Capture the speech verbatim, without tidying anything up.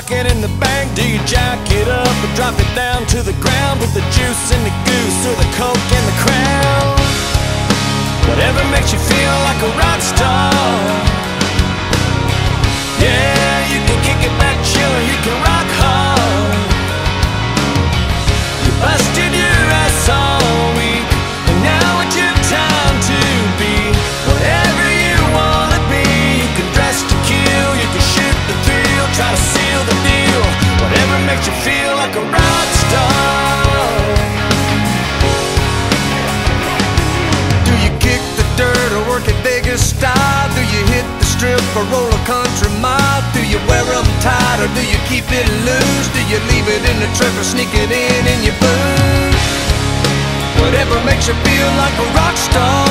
pocket in the bank? Do you jack it up or drop it down to the ground? Put the juice in the goose or the coke in the crown? Whatever makes you feel like a rock star. Yeah, you can kick it back, chill, or you can rock hard. You busted your ass all week, and now it's your time to be whatever you wanna be. You can dress to kill, you can shoot the thrill, try to seal the deal. Whatever makes you feel like a rock star. Do you kick the dirt or work at Vegas style? Do you hit the strip or roll a country mile? Do you wear them tight or do you keep it loose? Do you leave it in the truck or sneak it in in your boots? Whatever makes you feel like a rock star.